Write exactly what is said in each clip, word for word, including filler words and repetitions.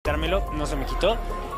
quitármelo, no se me quitó.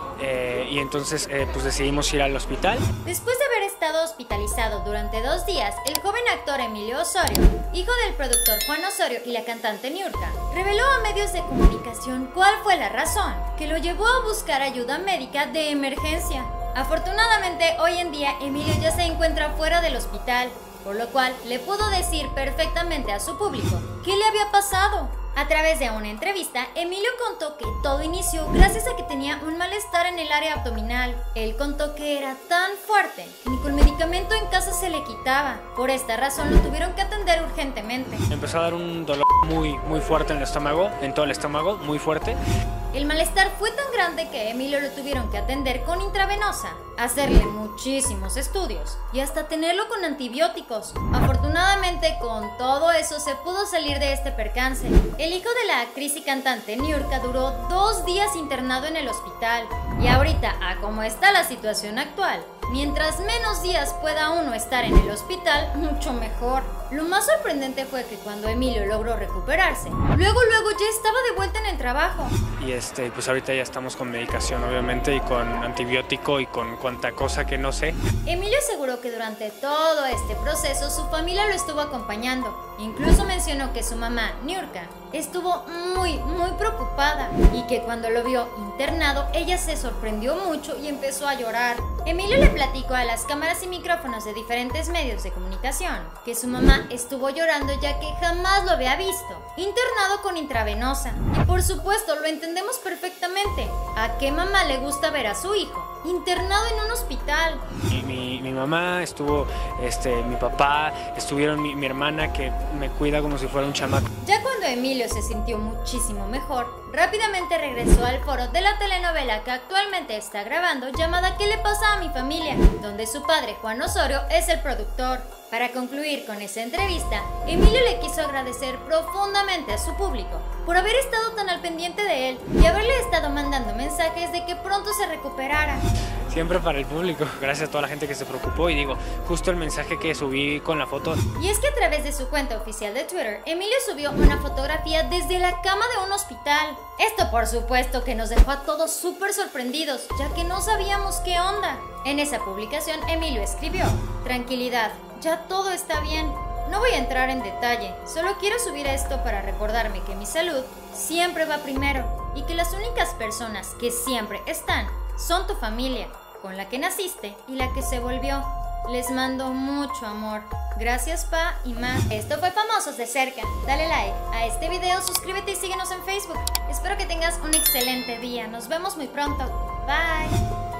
Eh, y entonces eh, pues decidimos ir al hospital. Después de haber estado hospitalizado durante dos días, el joven actor Emilio Osorio, hijo del productor Juan Osorio y la cantante Niurka, reveló a medios de comunicación cuál fue la razón que lo llevó a buscar ayuda médica de emergencia. Afortunadamente, hoy en día Emilio ya se encuentra fuera del hospital, por lo cual le pudo decir perfectamente a su público qué le había pasado. A través de una entrevista, Emilio contó que todo inició gracias a que tenía un malestar en el área abdominal. Él contó que era tan fuerte que ni con medicamento en casa se le quitaba. Por esta razón lo tuvieron que atender urgentemente. Empezó a dar un dolor muy, muy fuerte en el estómago, en todo el estómago, muy fuerte. El malestar fue tan grande que a Emilio lo tuvieron que atender con intravenosa, hacerle muchísimos estudios y hasta tenerlo con antibióticos. Afortunadamente, con todo eso se pudo salir de este percance. El hijo de la actriz y cantante Niurka duró dos días internado en el hospital. Y ahorita, a como está la situación actual, mientras menos días pueda uno estar en el hospital, mucho mejor. Lo más sorprendente fue que cuando Emilio logró recuperarse, luego luego ya estaba de vuelta en el trabajo. Y este, pues ahorita ya estamos con medicación, obviamente, y con antibiótico y con cuanta cosa que no sé. Emilio aseguró que durante todo este proceso su familia lo estuvo acompañando. Incluso mencionó que su mamá, Niurka, estuvo muy, muy preocupada y que cuando lo vio internado, ella se sorprendió mucho y empezó a llorar. Emilio le platicó a las cámaras y micrófonos de diferentes medios de comunicación que su mamá estuvo llorando ya que jamás lo había visto internado con intravenosa. Y por supuesto, lo entendemos perfectamente. ¿A qué mamá le gusta ver a su hijo internado en un hospital? Y mi, mi mamá estuvo, este, mi papá, estuvieron mi, mi hermana que me cuida como si fuera un chamaco. Ya cuando Emilio se sintió muchísimo mejor, rápidamente regresó al foro de la telenovela que actualmente está grabando llamada ¿Qué le pasa a mi familia?, donde su padre Juan Osorio es el productor. Para concluir con esa entrevista, Emilio le quiso agradecer profundamente a su público por haber estado tan al pendiente de él y haberle estado mandando mensajes de que pronto se recuperara. Siempre para el público, gracias a toda la gente que se preocupó y digo, justo el mensaje que subí con la foto. Y es que a través de su cuenta oficial de Twitter, Emilio subió una fotografía desde la cama de un hospital. Esto por supuesto que nos dejó a todos súper sorprendidos, ya que no sabíamos qué onda. En esa publicación, Emilio escribió: tranquilidad, ya todo está bien. No voy a entrar en detalle, solo quiero subir esto para recordarme que mi salud siempre va primero y que las únicas personas que siempre están son tu familia, con la que naciste y la que se volvió. Les mando mucho amor. Gracias, Pa y Ma. Esto fue Famosos de Cerca. Dale like a este video, suscríbete y síguenos en Facebook. Espero que tengas un excelente día. Nos vemos muy pronto. Bye.